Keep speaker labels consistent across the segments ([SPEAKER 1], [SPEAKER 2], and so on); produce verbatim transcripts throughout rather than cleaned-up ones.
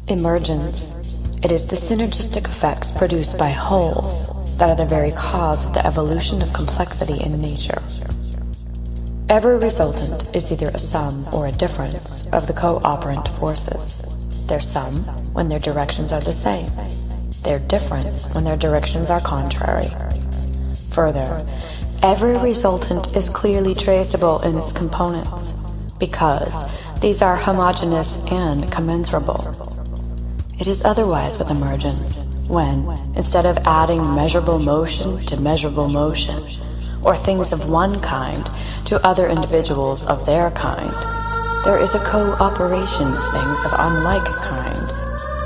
[SPEAKER 1] Emergence. It is the synergistic effects produced by wholes that are the very cause of the evolution of complexity in nature. Every resultant is either a sum or a difference of the co-operant forces. Their sum when their directions are the same, their difference when their directions are contrary. Further, every resultant is clearly traceable in its components, because these are homogeneous and commensurable. It is otherwise with emergence, when, instead of adding measurable motion to measurable motion, or things of one kind to other individuals of their kind, there is a cooperation of things of unlike kinds.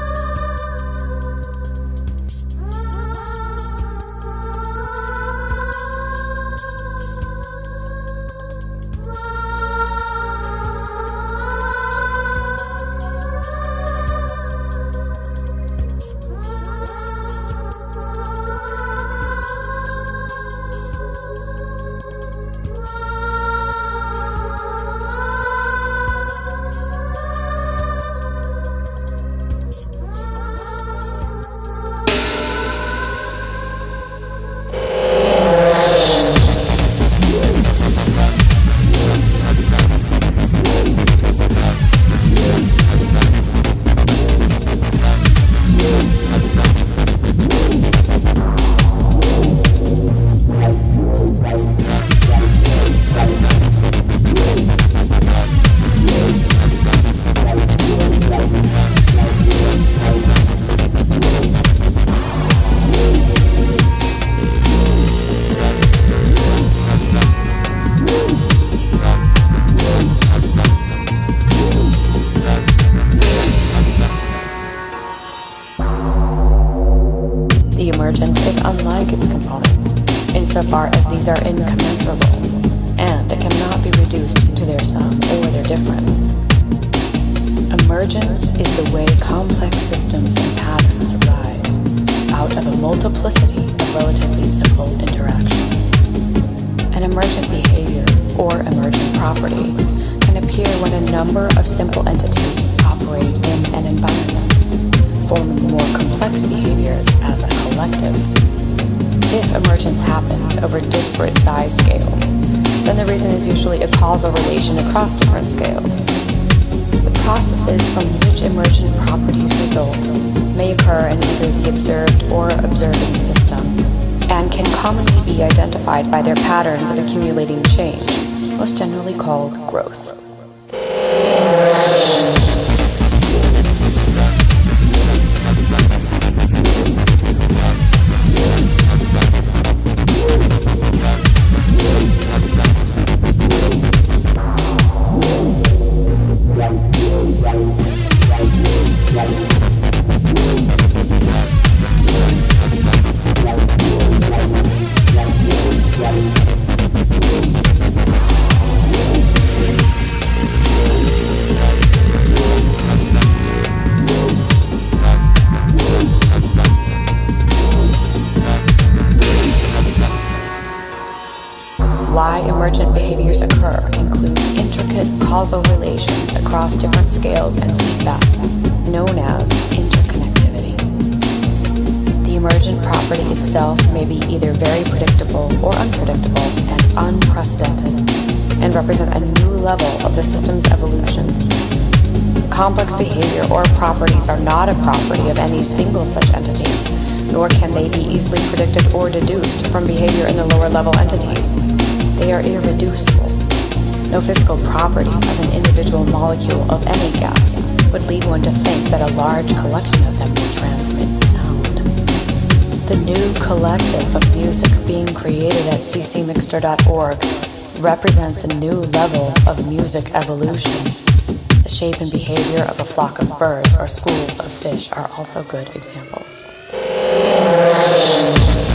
[SPEAKER 1] The emergent is unlike its components, insofar as these are incommensurable, and it cannot be reduced to their sum or their difference. Emergence is the way complex systems and patterns arise out of a multiplicity of relatively simple interactions. An emergent behavior, or emergent property, can appear when a number of simple entities operate in an environment, forming more complex behaviors as a collective. If emergence happens over disparate size scales, then the reason is usually a causal relation across different scales. The processes from which emergent properties result may occur in either the observed or observing system, and can commonly be identified by their patterns of accumulating change, most generally called growth. Why emergent behaviors occur include intricate causal relations across different scales and feedback, known as interconnectivity. The emergent property itself may be either very predictable or unpredictable and unprecedented, and represent a new level of the system's evolution. Complex behavior or properties are not a property of any single such entity, nor can they be easily predicted or deduced from behavior in the lower level entities. They are irreducible. No physical property of an individual molecule of any gas would lead one to think that a large collection of them will transmit sound. The new collective of music being created at c c mixter dot org represents a new level of music evolution. The shape and behavior of a flock of birds or schools of fish are also good examples.